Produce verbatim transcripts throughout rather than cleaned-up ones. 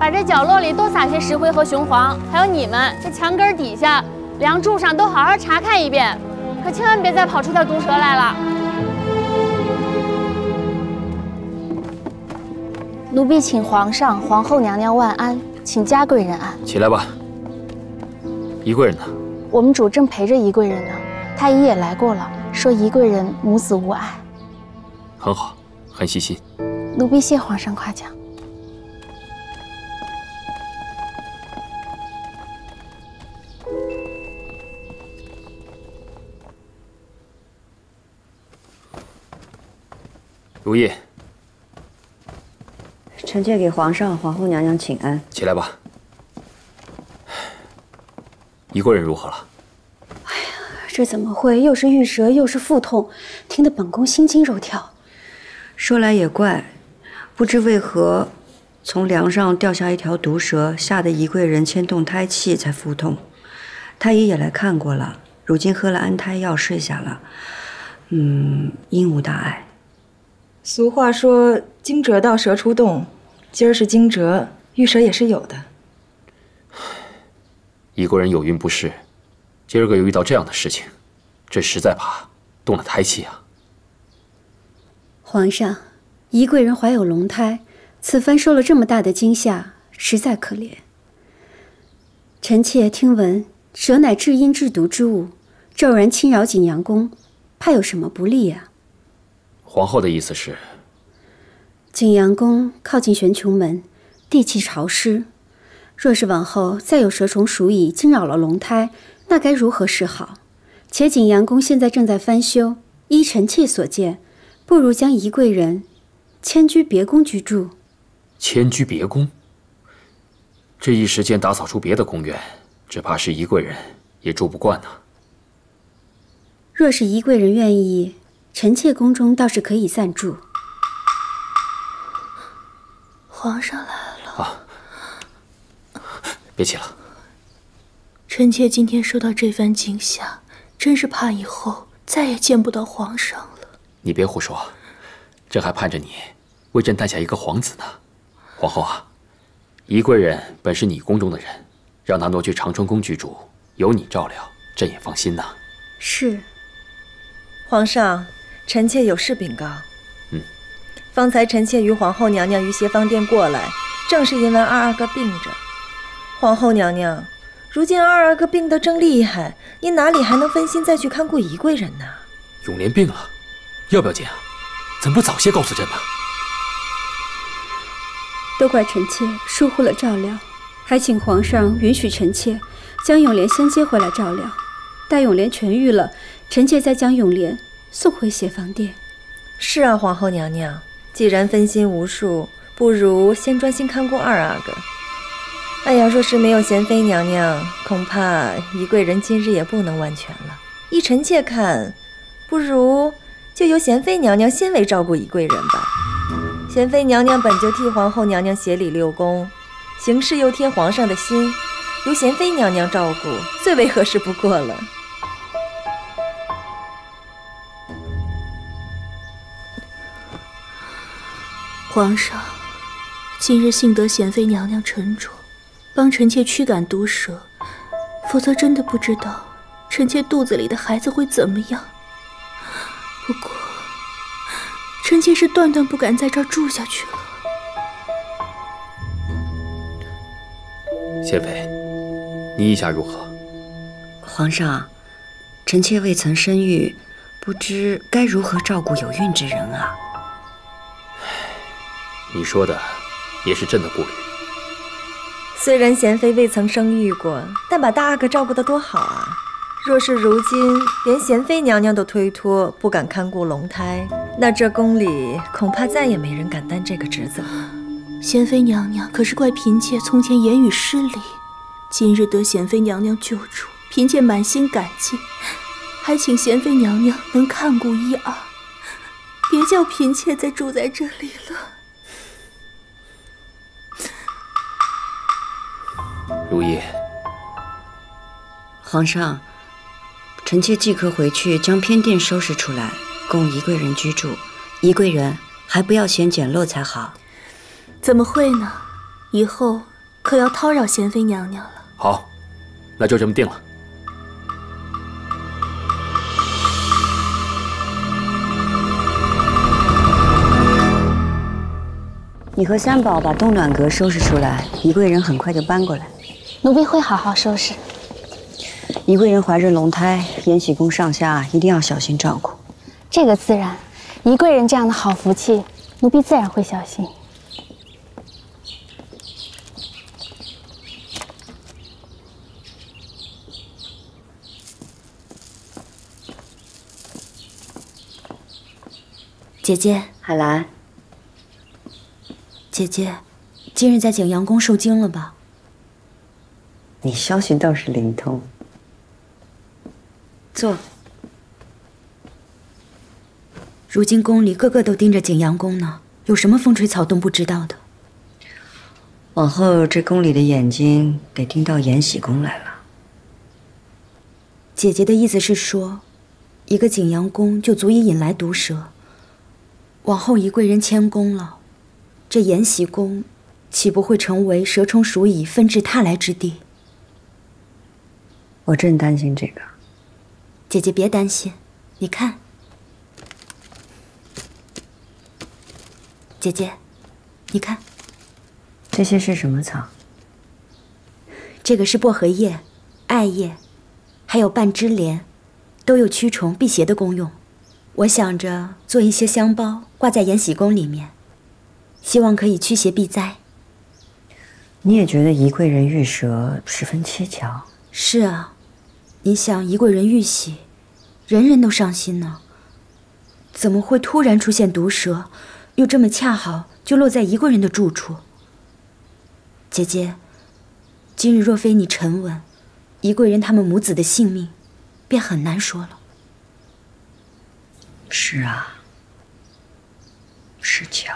把这角落里多撒些石灰和雄黄，还有你们这墙根底下、梁柱上都好好查看一遍，可千万别再跑出条毒蛇来了。 奴婢请皇上、皇后娘娘万安，请嘉贵人安。 起来吧。宜贵人呢？ 我们主正陪着宜贵人呢，太医也来过了，说宜贵人母子无碍。 很好，很细心。 奴婢谢皇上夸奖。 如意， 臣妾给皇上、皇后娘娘请安。 起来吧。宜贵人如何了？ 哎呀，这怎么会？又是玉舌，又是腹痛，听得本宫心惊肉跳。 说来也怪，不知为何，从梁上掉下一条毒蛇，吓得宜贵人牵动胎气才腹痛。太医也来看过了，如今喝了安胎药睡下了，嗯，应无大碍。 俗话说惊蛰到蛇出洞，今儿是惊蛰，玉蛇也是有的。 宜贵人有孕不适，今儿个又遇到这样的事情，这实在怕动了胎气啊。 皇上，宜贵人怀有龙胎，此番受了这么大的惊吓，实在可怜。臣妾听闻蛇乃至阴至毒之物，骤然侵扰景阳宫，怕有什么不利啊？ 皇后的意思是， 景阳宫靠近玄穹门，地气潮湿，若是往后再有蛇虫鼠蚁惊扰了龙胎，那该如何是好？且景阳宫现在正在翻修，依臣妾所见，不如将宜贵人迁居别宫居住。 迁居别宫？这一时间打扫出别的宫院，只怕是宜贵人也住不惯呢。 若是宜贵人愿意，臣妾宫中倒是可以暂住。 皇上来了。 啊，别起了。 臣妾今天受到这番惊吓，真是怕以后再也见不到皇上了。 你别胡说，朕还盼着你为朕诞下一个皇子呢。皇后啊，宜贵人本是你宫中的人，让他挪去长春宫居住，有你照料，朕也放心呐。 是。 皇上，臣妾有事禀告。 嗯， 方才臣妾与皇后娘娘于协芳殿过来，正是因为二阿哥病着。皇后娘娘，如今二阿哥病得正厉害，您哪里还能分心再去看顾宜贵人呢？ 永莲病了，要不要见啊？怎么不早些告诉朕呢？ 都怪臣妾疏忽了照料，还请皇上允许臣妾将永莲先接回来照料。待永莲痊愈了，臣妾再将永莲送回协芳殿。 是啊，皇后娘娘，既然分心无术，不如先专心看顾二阿哥。哎呀，若是没有贤妃娘娘，恐怕宜贵人今日也不能完全了。依臣妾看，不如就由贤妃娘娘先为照顾宜贵人吧。贤妃娘娘本就替皇后娘娘协理六宫，行事又贴皇上的心，由贤妃娘娘照顾，最为合适不过了。 皇上，今日幸得贤妃娘娘沉着，帮臣妾驱赶毒蛇，否则真的不知道臣妾肚子里的孩子会怎么样。不过，臣妾是断断不敢在这儿住下去了。 贤妃，你意下如何？ 皇上，臣妾未曾生育，不知该如何照顾有孕之人啊。 你说的也是朕的顾虑。 虽然贤妃未曾生育过，但把大阿哥照顾得多好啊！若是如今连贤妃娘娘都推脱，不敢看顾龙胎，那这宫里恐怕再也没人敢担这个职子了。 贤妃娘娘可是怪嫔妾从前言语失礼，今日得贤妃娘娘救助，嫔妾满心感激，还请贤妃娘娘能看顾一二，别叫嫔妾再住在这里了。 如意， 皇上，臣妾即刻回去将偏殿收拾出来，供宜贵人居住。宜贵人还不要嫌简陋才好。 怎么会呢？以后可要叨扰贤妃娘娘了。 好，那就这么定了。 你和三宝把冬暖阁收拾出来，宜贵人很快就搬过来。 奴婢会好好收拾。 宜贵人怀着龙胎，延禧宫上下一定要小心照顾。 这个自然，宜贵人这样的好福气，奴婢自然会小心。 姐姐， 海兰， 姐姐，今日在景阳宫受惊了吧？ 你消息倒是灵通。坐。 如今宫里个个都盯着景阳宫呢，有什么风吹草动不知道的？ 往后这宫里的眼睛得盯到延禧宫来了。 姐姐的意思是说，一个景阳宫就足以引来毒蛇。往后宜贵人迁宫了，这延禧宫岂不会成为蛇虫鼠蚁纷至沓来之地？ 我正担心这个。 姐姐别担心，你看，姐姐，你看， 这些是什么草？ 这个是薄荷叶、艾叶，还有半枝莲，都有驱虫辟邪的功用。我想着做一些香包挂在延禧宫里面，希望可以驱邪避灾。 你也觉得宜贵人遇蛇十分蹊跷？ 是啊，你想宜贵人遇喜，人人都伤心呢，怎么会突然出现毒蛇，又这么恰好就落在宜贵人的住处？姐姐，今日若非你沉稳，宜贵人他们母子的性命便很难说了。 是啊，是巧。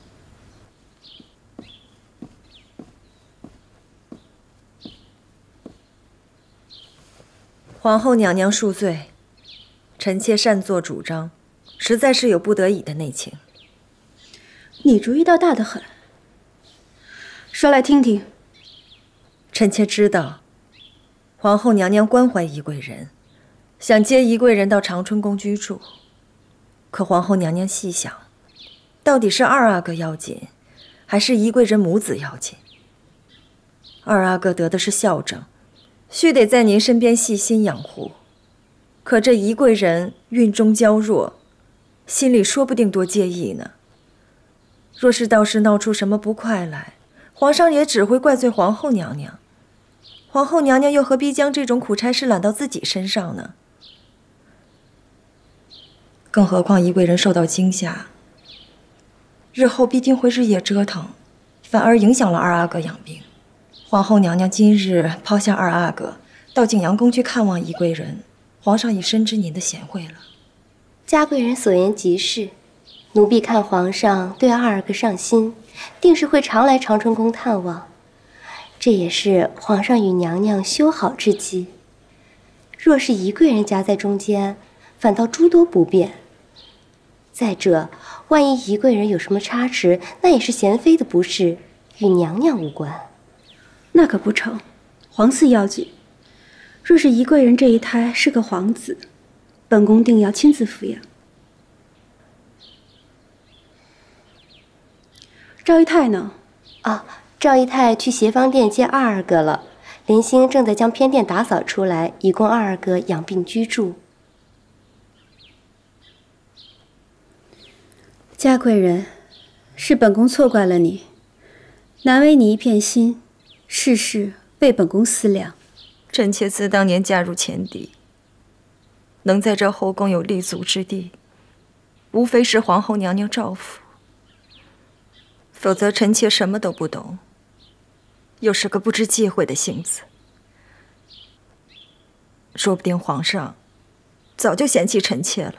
皇后娘娘恕罪，臣妾擅作主张，实在是有不得已的内情。 你主意倒大得很，说来听听。 臣妾知道，皇后娘娘关怀宜贵人，想接宜贵人到长春宫居住。可皇后娘娘细想，到底是二阿哥要紧，还是宜贵人母子要紧？二阿哥得的是孝正，须得在您身边细心养护。可这宜贵人孕中娇弱，心里说不定多介意呢。若是到时闹出什么不快来，皇上也只会怪罪皇后娘娘。皇后娘娘又何必将这种苦差事揽到自己身上呢？更何况宜贵人受到惊吓，日后必定会日夜折腾，反而影响了二阿哥养病。皇后娘娘今日抛下二阿哥，到景阳宫去看望宜贵人，皇上已深知您的贤惠了。 嘉贵人所言极是，奴婢看皇上对二阿哥上心，定是会常来长春宫探望。这也是皇上与娘娘修好之机。若是宜贵人夹在中间，反倒诸多不便。再者，万一宜贵人有什么差池，那也是贤妃的不是，与娘娘无关。 那可不成，皇嗣要紧。若是宜贵人这一胎是个皇子，本宫定要亲自抚养。赵姨太呢？ 啊，赵姨太去协芳殿接二阿哥了。林星正在将偏殿打扫出来，以供二阿哥养病居住。 嘉贵人，是本宫错怪了你，难为你一片心，事事为本宫思量。 臣妾自当年嫁入前邸，能在这后宫有立足之地，无非是皇后娘娘照拂。否则臣妾什么都不懂，又是个不知忌讳的性子，说不定皇上早就嫌弃臣妾了。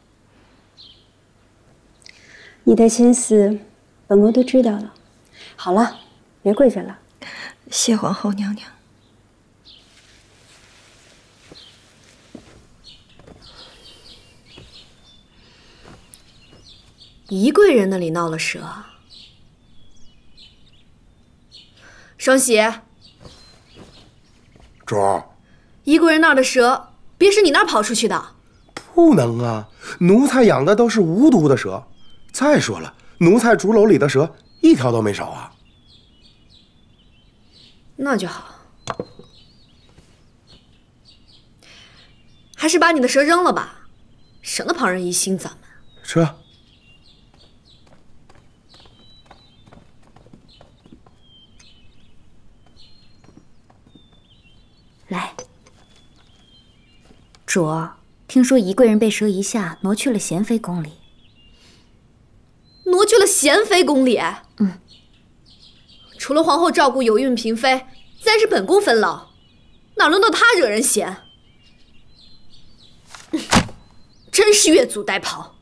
你的心思，本宫都知道了。好了，别跪着了。 谢皇后娘娘。 宜贵人那里闹了蛇， 双喜， 主儿， 衣贵人那儿的蛇，别是你那儿跑出去的？ 不能啊，奴才养的都是无毒的蛇。再说了，奴才竹篓里的蛇一条都没少啊。 那就好，还是把你的蛇扔了吧，省得旁人疑心咱们。 是。 来，主儿，听说宜贵人被蛇一下挪去了娴妃宫里。 挪去了娴妃宫里？ 嗯。 除了皇后照顾有孕嫔妃，自然是本宫分劳，哪轮到她惹人嫌？真是越俎代庖。